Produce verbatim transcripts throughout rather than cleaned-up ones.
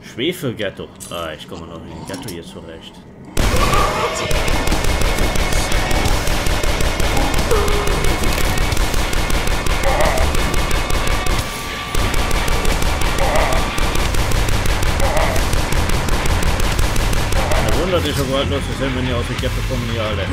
Schwefelghetto. Ah, ich komme noch in den Ghetto hier zurecht. Eine wundert sich so gewaltlos zu sein, wenn ihr aus dem Ghetto kommen, hier alle.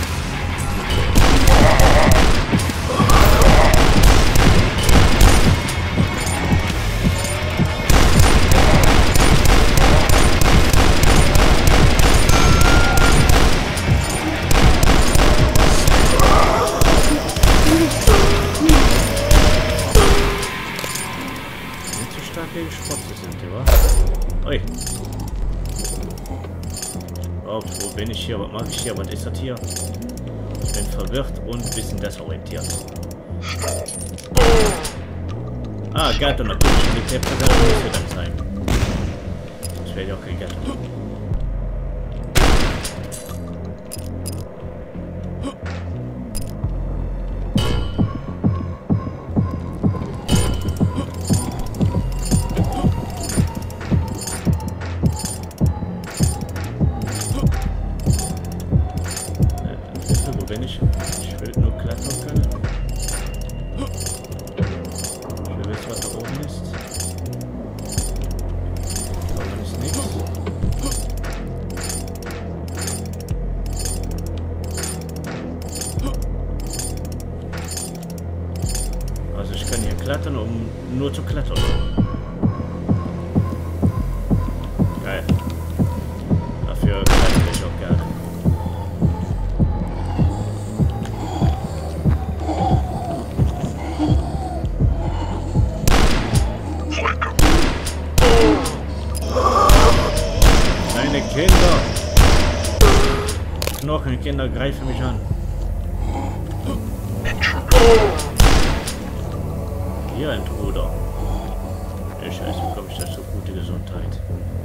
Ui. Oh, wo bin ich hier? Was mache ich hier? Was ist das hier? Ich bin verwirrt und ein bisschen desorientiert. Ah, Ghetto natürlich. Militärpräsident müsste dann sein. Das wäre ja auch kein Ghetto. Klettern, um nur zu klettern. Geil. Dafür klettere ich auch gerne. Kleine Kinder! Knochenkinder greifen mich an. Hier ein Bruder. Ich weiß, wie komme ich dazu? Gute Gesundheit.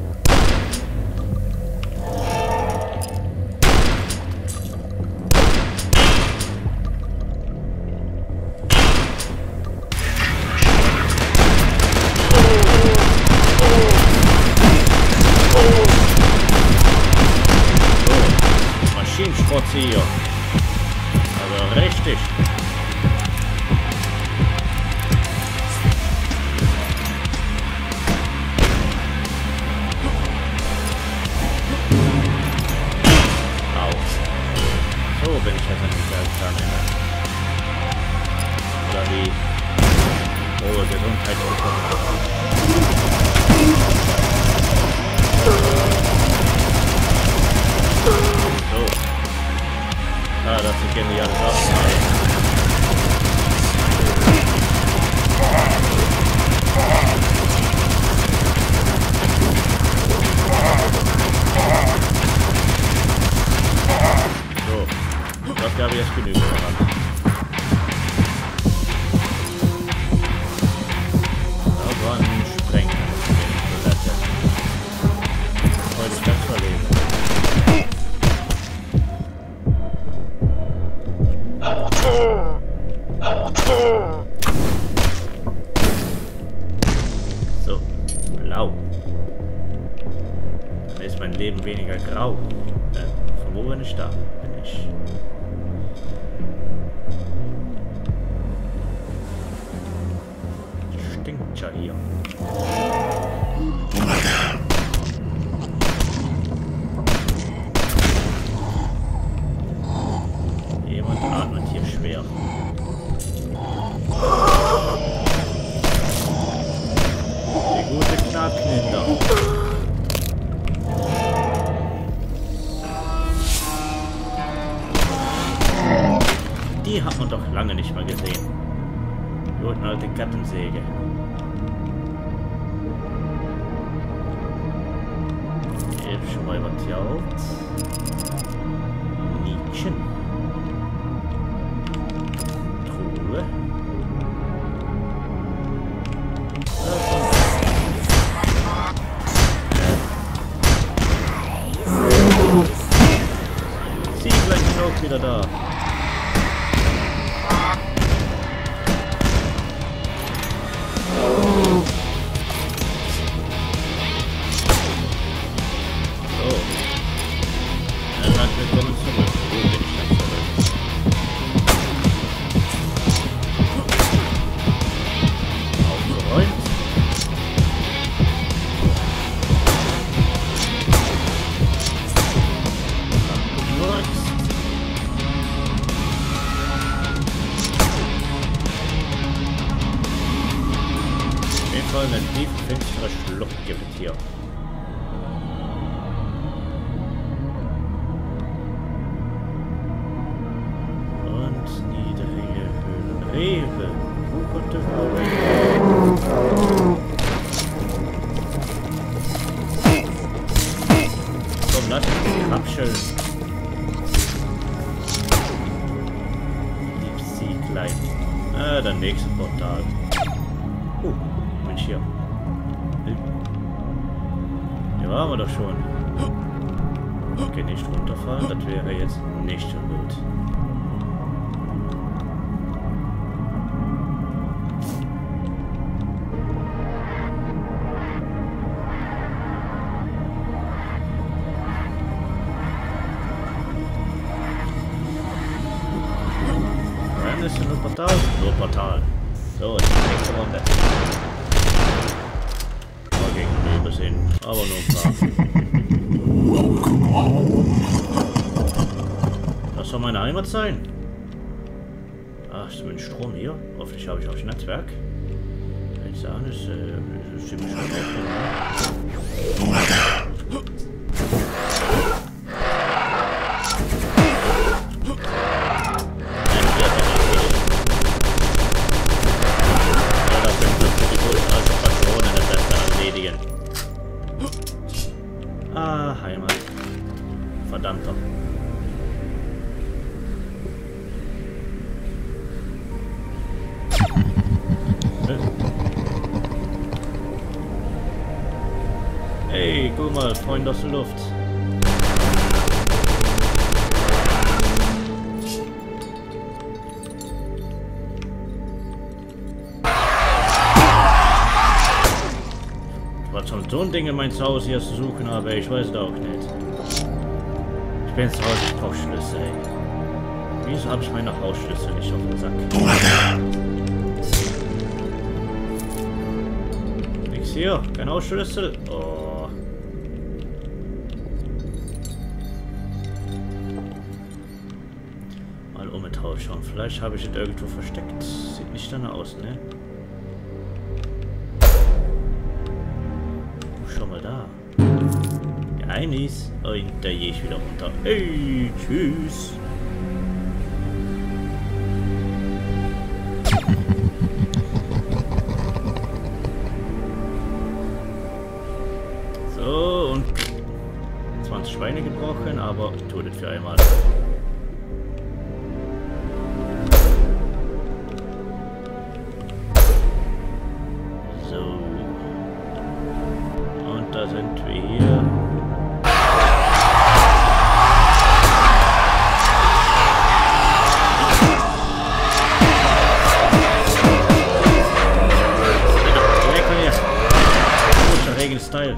So, Maschinenschrott hier. Also richtig. Wenn ich das nicht sagen kann. Oder wie hohe Gesundheit bekommen. So. Ah, das ist genial. Das gab ich jetzt genügend daran. Da war ein Spreng. Heute ist das verlegen. So, blau. Dann ist mein Leben weniger grau. Äh, von wo bin ich da? Bin ich... Stinkt ja hier. Jemand atmet hier schwer. Die gute Knappkinder. Die hat man doch lange nicht mehr gesehen. Die gute alte Kettensäge. Schon mal was hier alt. Nietchen. Truhe. Zieglein ist auch wieder da. größere Schlucht gibt hier. Und niedrige Höhlen. Rewe. Wo konnte Komm, lass mich die Rapscheln. Liebsieglein. Ah, der nächste Portal. Uh, Mensch hier. Hier waren wir doch schon. Okay, nicht runterfallen, das wäre jetzt nicht so gut. Dann ist nur Portal. Nur Portal. So, die nächste Runde. Mal gegen Löwe sehen, aber nur ein paar. Das soll meine Heimat sein. Ach, ist mit Strom hier. Hoffentlich habe ich auch ein Netzwerk. Wenn ich sagen, ist, äh, ist ziemlich schön. Ah, Heimat. Verdammter. Hey, guck mal, Freund aus der Luft. Was soll so ein Ding in mein Haus hier zu suchen habe, ich weiß es auch nicht. Ich bin jetzt raus, ich brauche Schlüssel, ey. Wieso habe ich meine Hausschlüssel nicht auf dem Sack? Nix hier, kein Hausschlüssel. Oh. Mal um mit Haus schauen. Vielleicht habe ich es irgendwo versteckt. Sieht nicht danach aus, ne? Schon mal da. Geheimnis. Und da gehe ich wieder runter. Hey, tschüss. So, und zwanzig Schweine gebrochen, aber tut es für einmal. So. Und da sind wir hier. Style.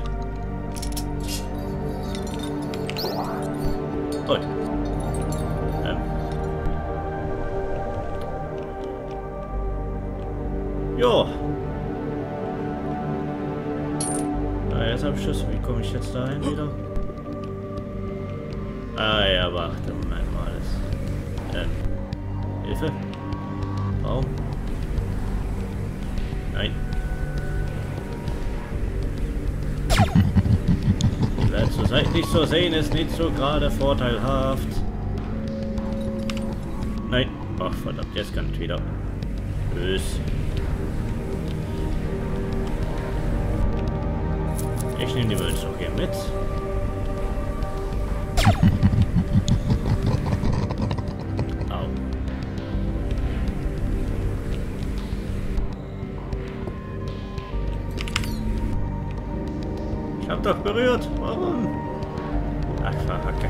Gut. Ähm. Jo. Ah, jetzt habe ich das. Wie komme ich jetzt dahin wieder? Ah ja, warte, Moment mal. Ähm. Hilfe. Warum? Nein. Zur Seite nicht so sehen ist nicht so gerade vorteilhaft. Nein. Ach verdammt, jetzt kann ich wieder. Tschüss. Ich nehme die Münze noch hier mit. Au. Ich hab doch berührt. Warum? Ach, verhacke.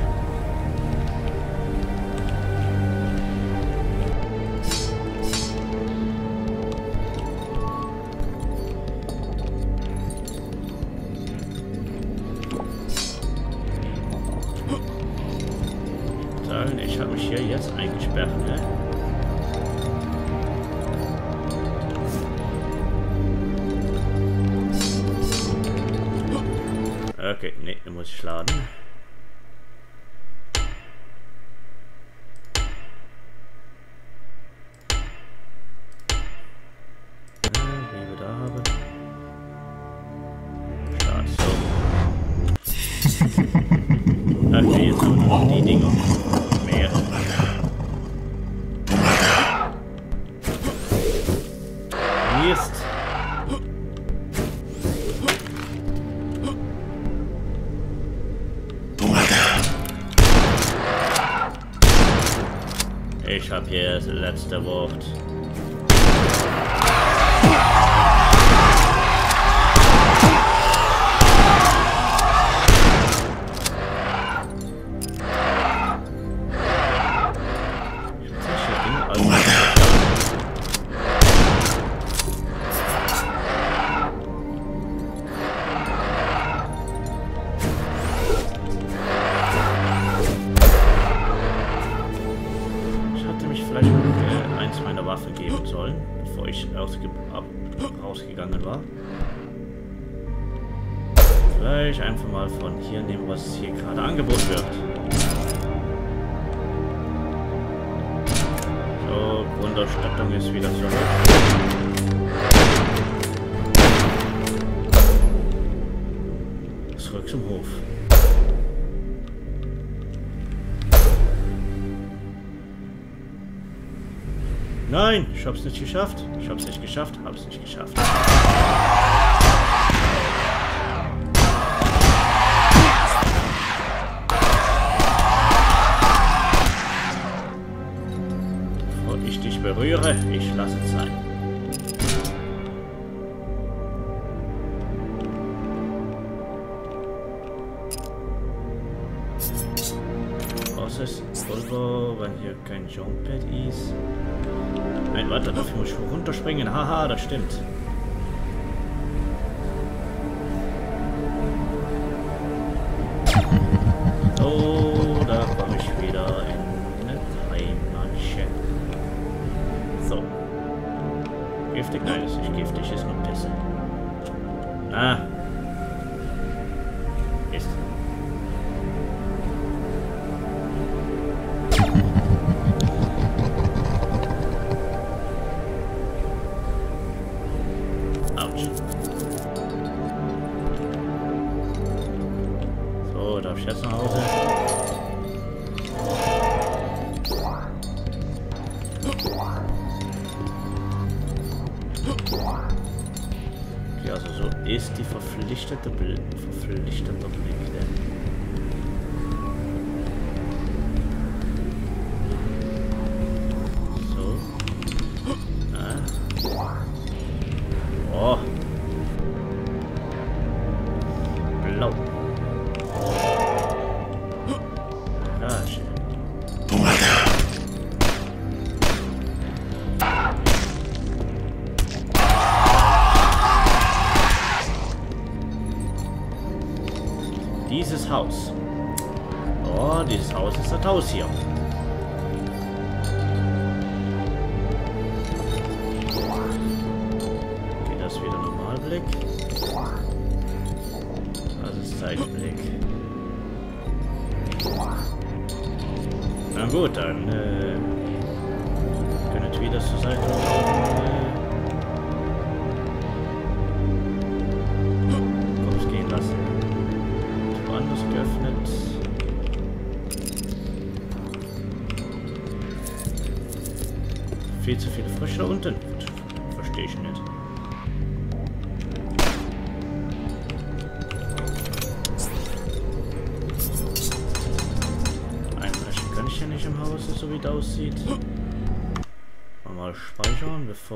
Sagen, ich habe mich hier jetzt eingesperrt, ne? Okay, ne, dann muss ich laden. Wie wir da haben. Und die Dinger. Mehr. Mist. Ich hab hier das letzte Wort. Geben sollen, bevor ich rausge ab rausgegangen war. Vielleicht einfach mal von hier nehmen, was hier gerade angeboten wird. So, Grundausstattung ist wieder zurück. Zurück zum Hof. Nein, ich hab's nicht geschafft. Ich hab's nicht geschafft, hab's nicht geschafft. Bevor ich dich berühre, ich lasse es sein. Außer es Pulver, wenn hier kein Jumppad ist. Nein, warte, dafür muss ich runterspringen. Haha, das stimmt. So, da komme ich wieder in eine Heimatchen. So. Giftig? Nein, das ist nicht giftig, ist nur Pisse. Ah. Mist. So, darf ich jetzt nach Hause? Okay, also so ist die verpflichtete Bild, verpflichtete Blick, ne? So. Ah. Oh. Blau. Garage. Dieses Haus. Oh, dieses Haus ist das Haus hier. Okay, das ist wieder Normalblick. Das ist Zeitblick. Na gut, dann äh, können wir wieder zur Seite laufen. Äh, rausgehen lassen. Woanders geöffnet. Viel zu viele Frösche da unten. Verstehe ich nicht. Einbrechen kann ich ja nicht im Haus, so wie es aussieht. Mal speichern, bevor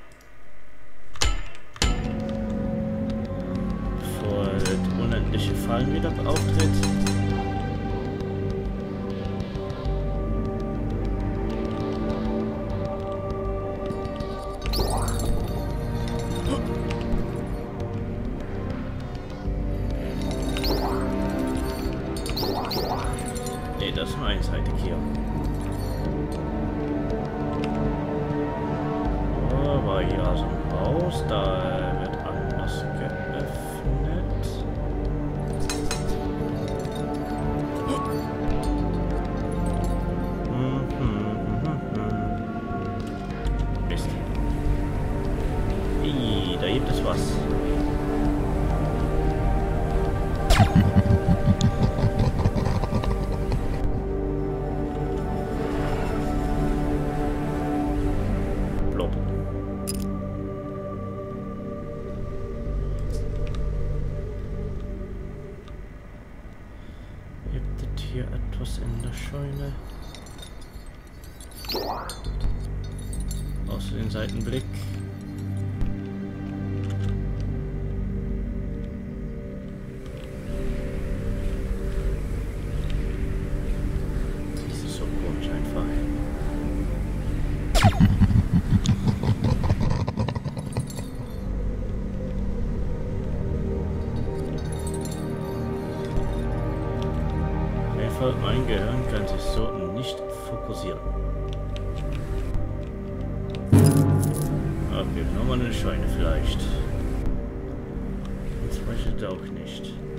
bevor das unendliche Fallen wieder auftritt. Ne, das ist nur einseitig hier. Aber hier so ein Haus, da wird anders geöffnet. Hm, hm, hm, hm. Mist. Ih, da gibt es was. hier etwas in der Scheune? Außer den Seitenblick. Das ist so komisch einfach. Mein Gehirn kann sich so nicht fokussieren. Okay, nochmal eine Scheune vielleicht. Das weiß ich auch nicht.